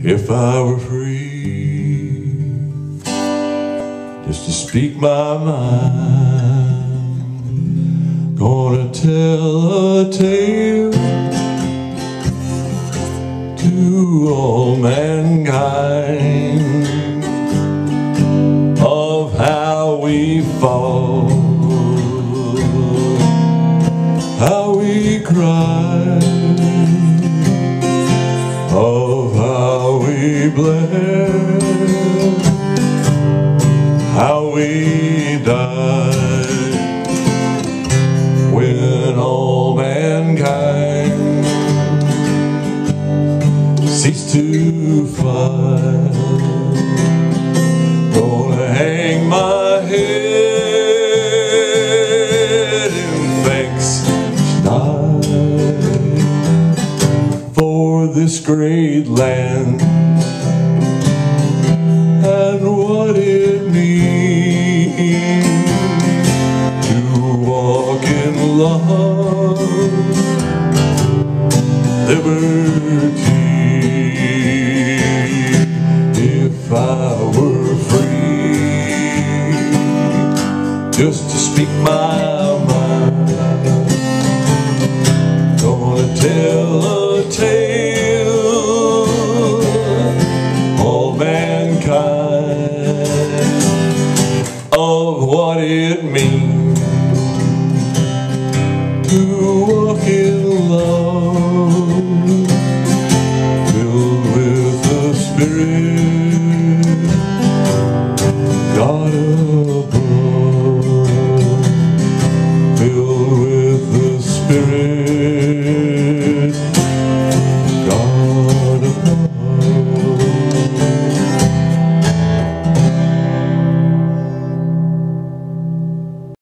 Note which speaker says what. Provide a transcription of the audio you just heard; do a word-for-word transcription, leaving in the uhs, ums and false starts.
Speaker 1: If I were free, just to speak my mind, gonna tell a tale to all mankind of how we fall, how we cry, of how we bled, how we died, when all mankind ceased to fight. Gonna hang my head in thanks tonight for this great land and what it means to walk in love